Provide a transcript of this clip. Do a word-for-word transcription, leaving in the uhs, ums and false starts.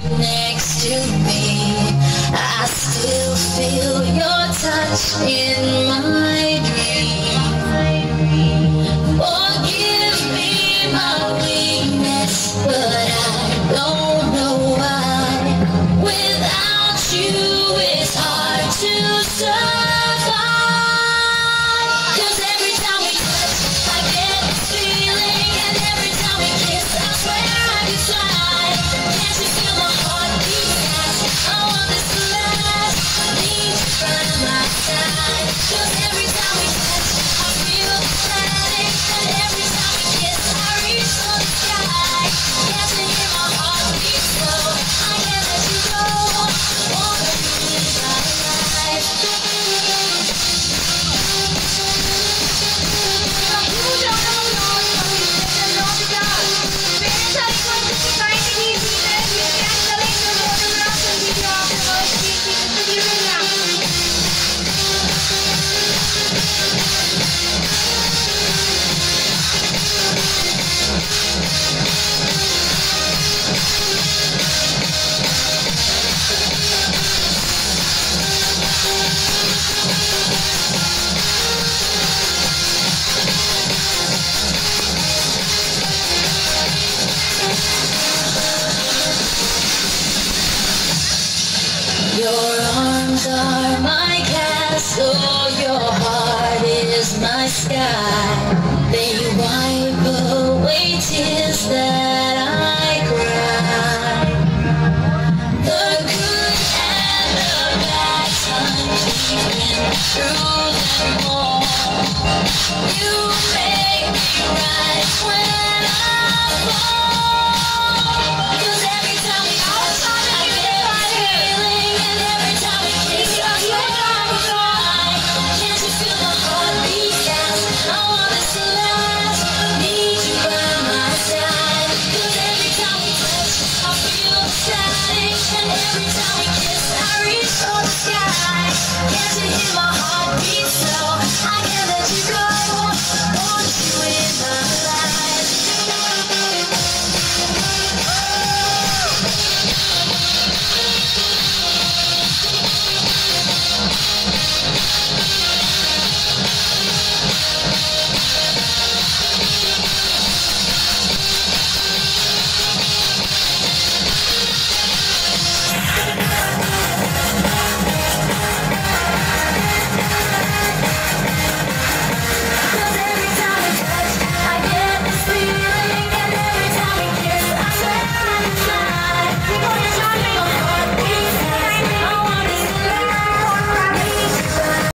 next to me. I still feel your touch in my dream. Forgive me my weakness, but I don't know why. Without you it's hard to survive. Your arms are my castle, your heart is my sky. They wipe away tears that